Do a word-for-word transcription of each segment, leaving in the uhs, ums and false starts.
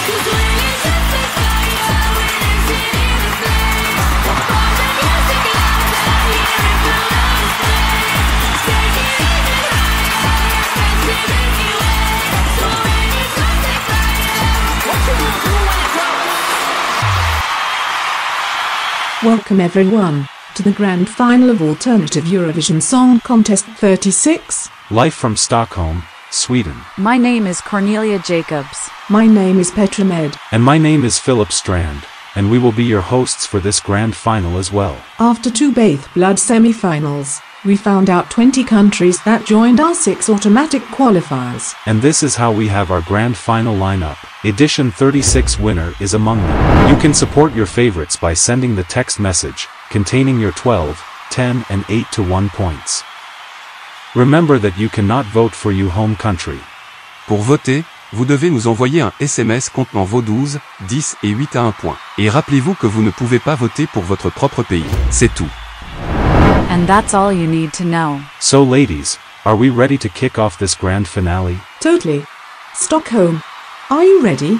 Welcome everyone to the grand final of Alternative Eurovision Song Contest thirty-six. Live from Stockholm, Sweden. My name is Cornelia Jacobs. My name is Petra Med. And my name is Philip Strand, and we will be your hosts for this grand final as well. After two Bath Blood semi-finals, we found out twenty countries that joined our six automatic qualifiers. And this is how we have our grand final lineup. Edition thirty-six winner is among them. You can support your favorites by sending the text message containing your twelve, ten and eight to one points. Remember that you cannot vote for your home country. Pour voter, vous devez nous envoyer un S M S contenant vos douze, dix et huit à un point. Et rappelez-vous que vous ne pouvez pas voter pour votre propre pays. C'est tout. And that's all you need to know. So ladies, are we ready to kick off this grand finale? Totally. Stockholm, are you ready?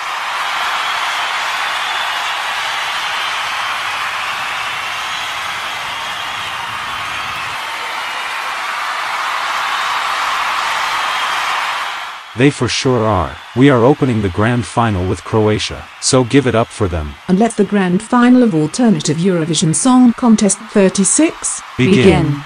They for sure are. We are opening the grand final with Croatia, so give it up for them. And let the grand final of Alternative Eurovision Song Contest thirty-six begin. begin.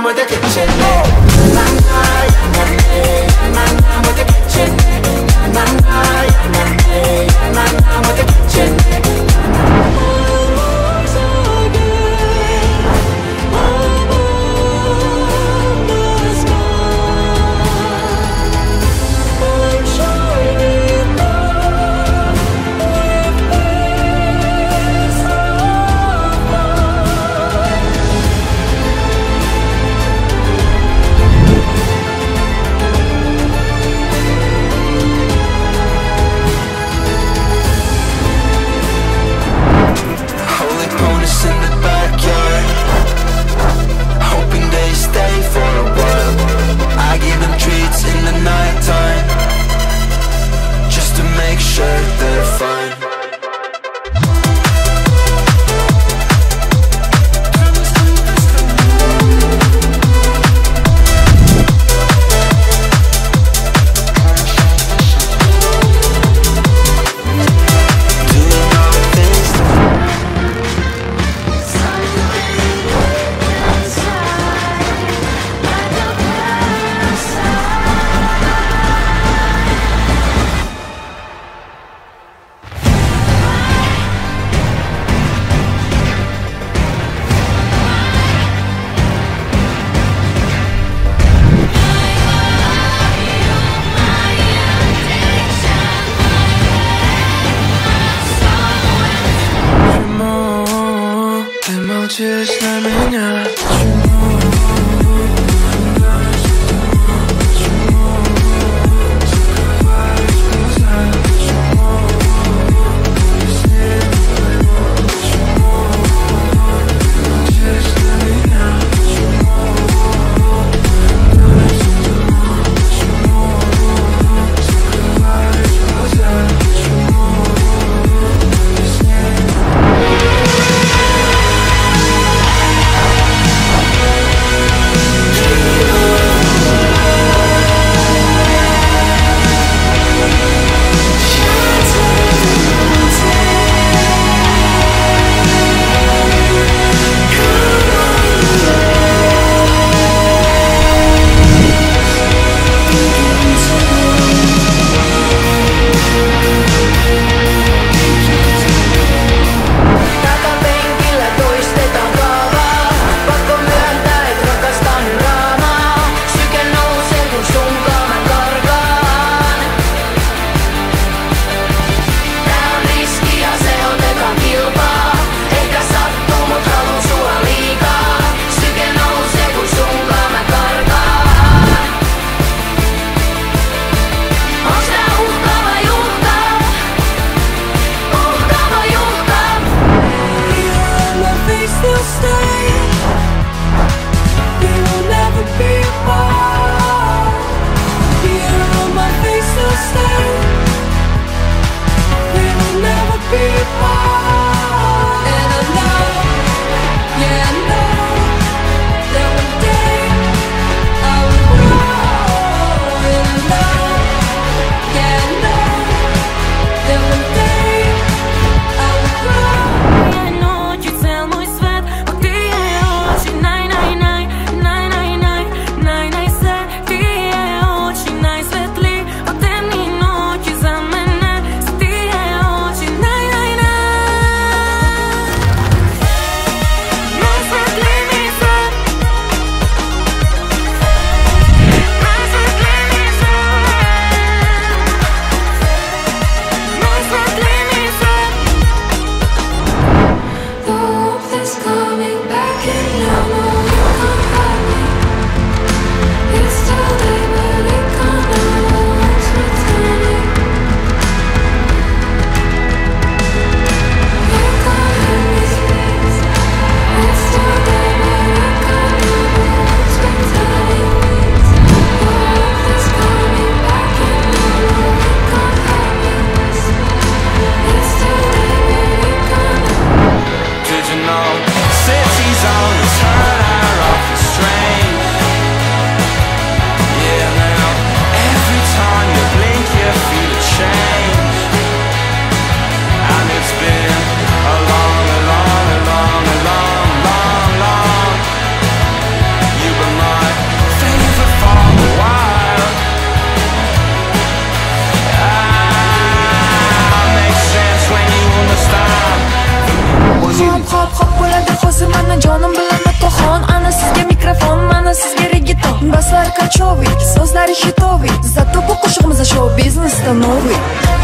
with the kitchen. Na na na na na na with the kitchen. Na na na na na na with the kitchen. Just let me know. You were hop hop bo'ladi hozir mana jonim bilan otaxon. Ana sizga mikrofon, mana sizga reggaeton. Baslar kachoviy, so'zlari hitoviy. Zato bu qo'shig'imiz show biznesda noviy.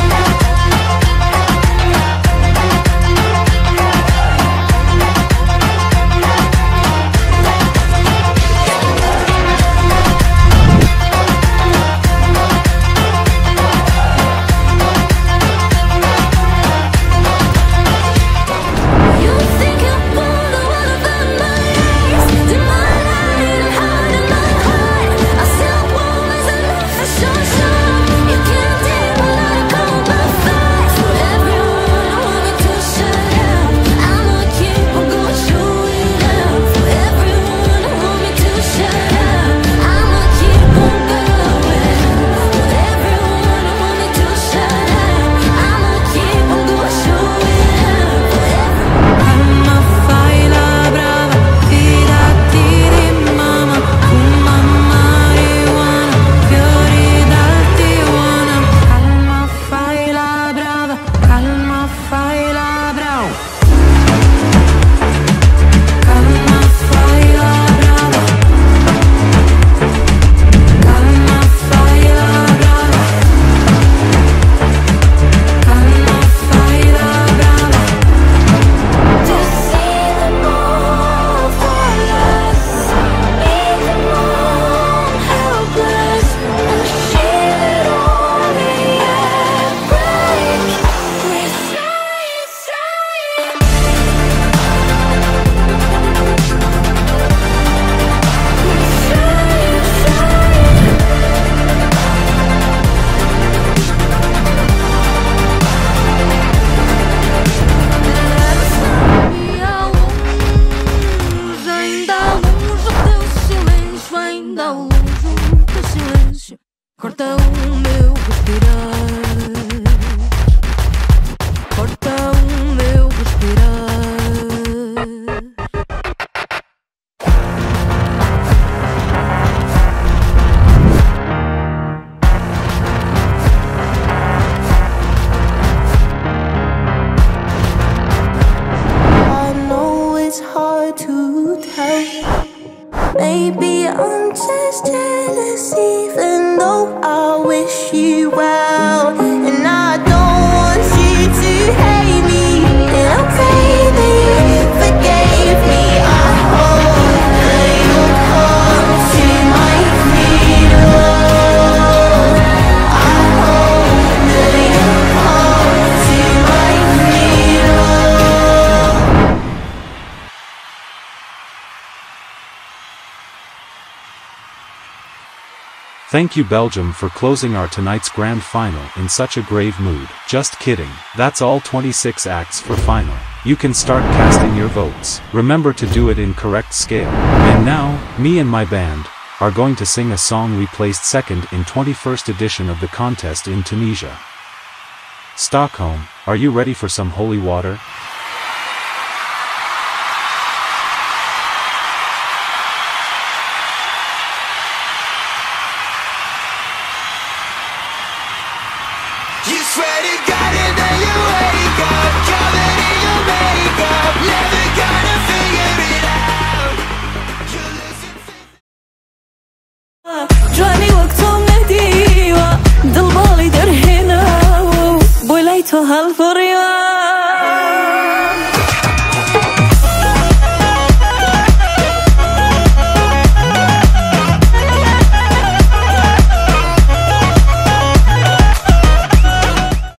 Corta o meu respirar, corta o meu respirar. I know it's hard to tell. Maybe I'm just jealous, even though I wish you well. And I don't want you to hate me, and I'm praying that you forgave me. I hope that you'll come to my freedom. I hope that you'll come to my freedom. Thank you Belgium for closing our tonight's grand final in such a grave mood. Just kidding, that's all twenty-six acts for final. You can start casting your votes. Remember to do it in correct scale. And now, me and my band are going to sing a song we placed second in twenty-first edition of the contest in Tunisia. Stockholm, are you ready for some holy water? You swear to God and then you wake up, covered in your makeup, never gonna figure it out. You're losing faith. جاني وقتهم نديوة ضل بالي درهنا بوليتو هالفريق